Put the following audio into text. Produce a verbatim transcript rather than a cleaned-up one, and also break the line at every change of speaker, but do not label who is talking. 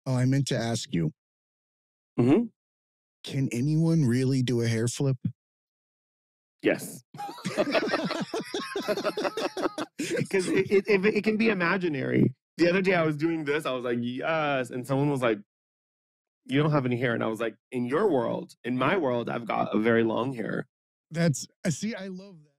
Oh, I meant to ask you.
Mm-hmm.
Can anyone really do a hair flip?
Yes. Because it, it, it, it can be imaginary. The other day I was doing this, I was like, yes. And someone was like, you don't have any hair. And I was like, in your world, in my world, I've got a very long hair.
That's, I see, I love that.